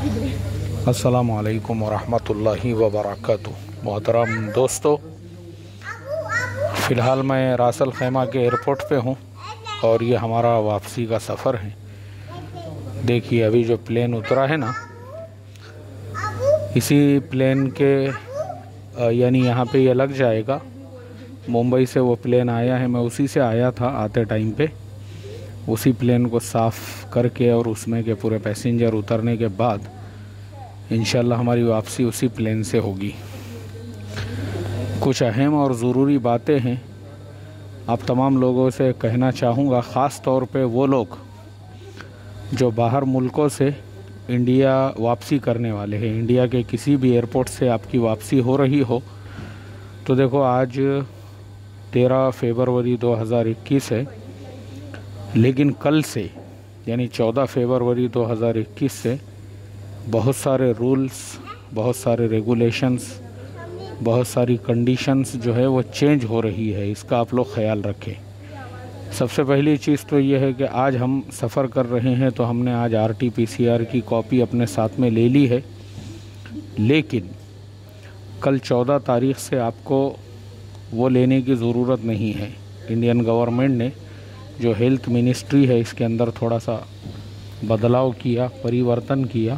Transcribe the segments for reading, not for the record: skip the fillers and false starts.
अस्सलामु अलैकुम वरहमतुल्लाहि वबरकातुहू। मोहतरम दोस्तों, फ़िलहाल मैं रास अल खैमा के एयरपोर्ट पे हूँ और ये हमारा वापसी का सफ़र है। देखिए, अभी जो प्लेन उतरा है ना, इसी प्लेन के यानी यहाँ पे ये लग जाएगा। मुंबई से वो प्लेन आया है, मैं उसी से आया था आते टाइम पे। उसी प्लेन को साफ़ करके और उसमें के पूरे पैसेंजर उतरने के बाद इंशाल्लाह हमारी वापसी उसी प्लेन से होगी। कुछ अहम और ज़रूरी बातें हैं, आप तमाम लोगों से कहना चाहूँगा, ख़ास तौर पे वो लोग जो बाहर मुल्कों से इंडिया वापसी करने वाले हैं। इंडिया के किसी भी एयरपोर्ट से आपकी वापसी हो रही हो तो देखो, आज 13 फरवरी 2021 है, लेकिन कल से यानी 14 फरवरी 2021 से बहुत सारे रूल्स, बहुत सारे रेगुलेशंस, बहुत सारी कंडीशंस जो है वो चेंज हो रही है। इसका आप लोग ख्याल रखें। सबसे पहली चीज़ तो ये है कि आज हम सफ़र कर रहे हैं तो हमने आज RT-PCR की कॉपी अपने साथ में ले ली है, लेकिन कल 14 तारीख़ से आपको वो लेने की ज़रूरत नहीं है। इंडियन गवर्नमेंट ने जो हेल्थ मिनिस्ट्री है, इसके अंदर थोड़ा सा बदलाव किया, परिवर्तन किया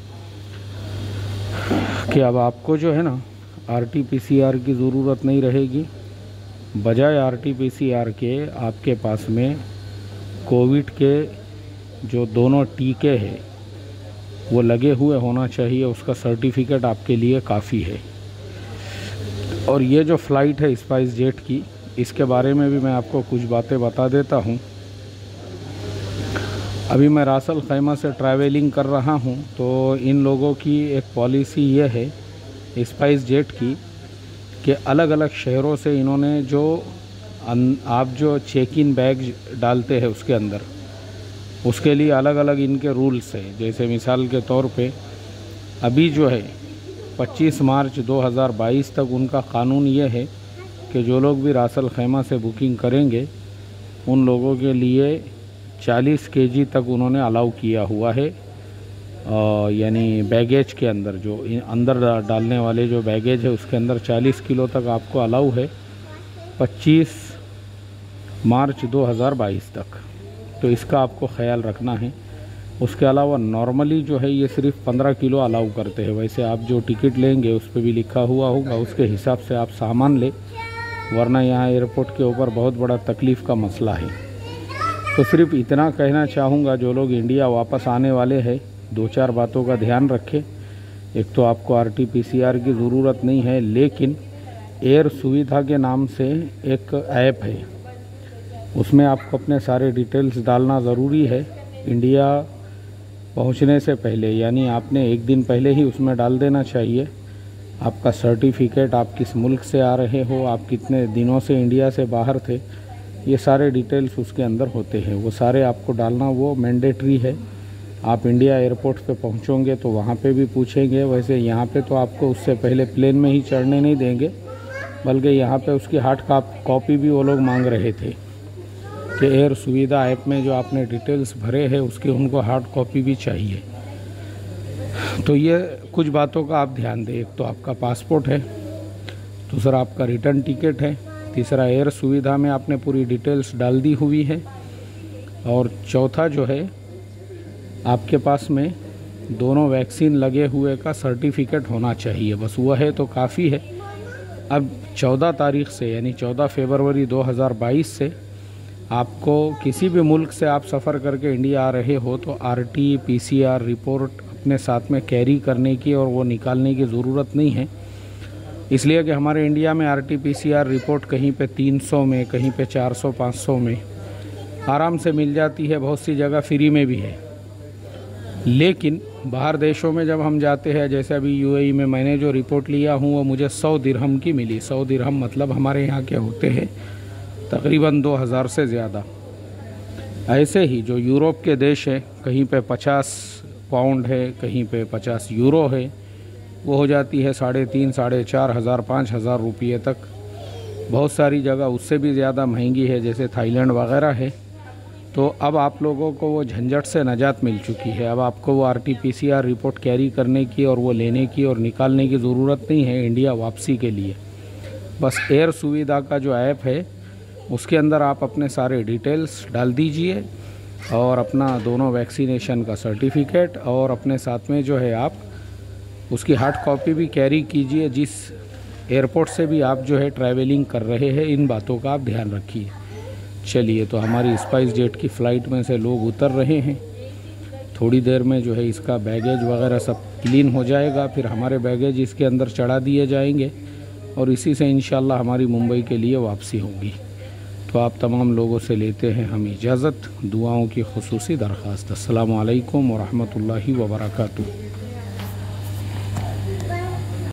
कि अब आपको जो है ना RT-PCR की ज़रूरत नहीं रहेगी। बजाय RT-PCR के आपके पास में कोविड के जो दोनों टीके हैं वो लगे हुए होना चाहिए, उसका सर्टिफिकेट आपके लिए काफ़ी है। और ये जो फ़्लाइट है स्पाइस जेट की, इसके बारे में भी मैं आपको कुछ बातें बता देता हूँ। अभी मैं रास अल खैमा से ट्रैवलिंग कर रहा हूँ तो इन लोगों की एक पॉलिसी ये है स्पाइस जेट की कि अलग अलग शहरों से इन्होंने जो आप जो चेक इन बैग डालते हैं उसके अंदर, उसके लिए अलग अलग इनके रूल्स हैं। जैसे मिसाल के तौर पे अभी जो है 25 मार्च 2022 तक उनका क़ानून ये है कि जो लोग भी रास अल खैमा से बुकिंग करेंगे उन लोगों के लिए 40 kg तक उन्होंने अलाउ किया हुआ है। यानी बैगेज के अंदर जो अंदर डालने वाले जो बैगेज है उसके अंदर 40 किलो तक आपको अलाउ है 25 मार्च 2022 तक। तो इसका आपको ख्याल रखना है। उसके अलावा नॉर्मली जो है ये सिर्फ 15 किलो अलाउ करते हैं। वैसे आप जो टिकट लेंगे उस पर भी लिखा हुआ होगा, उसके हिसाब से आप सामान लें, वरना यहाँ एयरपोर्ट के ऊपर बहुत बड़ा तकलीफ़ का मसला है। तो सिर्फ इतना कहना चाहूँगा, जो लोग इंडिया वापस आने वाले हैं 2-4 बातों का ध्यान रखें। एक तो आपको RT-PCR की ज़रूरत नहीं है, लेकिन एयर सुविधा के नाम से एक ऐप है, उसमें आपको अपने सारे डिटेल्स डालना ज़रूरी है। इंडिया पहुंचने से पहले, यानी आपने एक दिन पहले ही उसमें डाल देना चाहिए आपका सर्टिफिकेट, आप किस मुल्क से आ रहे हो, आप कितने दिनों से इंडिया से बाहर थे, ये सारे डिटेल्स उसके अंदर होते हैं। वो सारे आपको डालना वो मैंडेटरी है। आप इंडिया एयरपोर्ट पे पहुंचोगे तो वहाँ पे भी पूछेंगे। वैसे यहाँ पे तो आपको उससे पहले प्लेन में ही चढ़ने नहीं देंगे, बल्कि यहाँ पे उसकी हार्ड कॉपी भी वो लोग मांग रहे थे कि एयर सुविधा ऐप में जो आपने डिटेल्स भरे हैं उसकी उनको हार्ड कॉपी भी चाहिए। तो ये कुछ बातों का आप ध्यान दें। एक तो आपका पासपोर्ट है, दूसरा आपका रिटर्न टिकट है, तीसरा एयर सुविधा में आपने पूरी डिटेल्स डाल दी हुई है, और चौथा जो है आपके पास में दोनों वैक्सीन लगे हुए का सर्टिफिकेट होना चाहिए। बस वह है तो काफ़ी है। अब 14 तारीख़ से यानी 14 फरवरी 2022 से आपको किसी भी मुल्क से आप सफ़र करके इंडिया आ रहे हो तो RT-PCR रिपोर्ट अपने साथ में कैरी करने की और वो निकालने की ज़रूरत नहीं है। इसलिए कि हमारे इंडिया में RT-PCR रिपोर्ट कहीं पे 300 में, कहीं पे 400-500 में आराम से मिल जाती है, बहुत सी जगह फ्री में भी है। लेकिन बाहर देशों में जब हम जाते हैं, जैसे अभी UAE में मैंने जो रिपोर्ट लिया हूँ वो मुझे 100 दिरहम की मिली। 100 दिरहम मतलब हमारे यहाँ के होते हैं तकरीबन 2000 से ज़्यादा। ऐसे ही जो यूरोप के देश हैं, कहीं पे 50 पाउंड है, कहीं पे 50 यूरो है, वो हो जाती है 3,500, 4,500, 5,000 रुपये तक। बहुत सारी जगह उससे भी ज़्यादा महंगी है, जैसे थाईलैंड वगैरह है। तो अब आप लोगों को वो झंझट से निजात मिल चुकी है। अब आपको वो RT-PCR रिपोर्ट कैरी करने की और वो लेने की और निकालने की ज़रूरत नहीं है इंडिया वापसी के लिए। बस एयर सुविधा का जो ऐप है उसके अंदर आप अपने सारे डिटेल्स डाल दीजिए और अपना दोनों वैक्सीनेशन का सर्टिफिकेट और अपने साथ में जो है आप उसकी हार्ड कॉपी भी कैरी कीजिए। जिस एयरपोर्ट से भी आप जो है ट्रैवलिंग कर रहे हैं, इन बातों का आप ध्यान रखिए। चलिए, तो हमारी स्पाइस जेट की फ़्लाइट में से लोग उतर रहे हैं। थोड़ी देर में जो है इसका बैगेज वगैरह सब क्लीन हो जाएगा, फिर हमारे बैगेज इसके अंदर चढ़ा दिए जाएंगे और इसी से इंशाल्लाह हमारी मुंबई के लिए वापसी होगी। तो आप तमाम लोगों से लेते हैं हम इजाज़त, दुआओं की खुसूसी दरख्वास्त। अस्सलामु अलैकुम व रहमतुल्लाहि व बरकातुहू।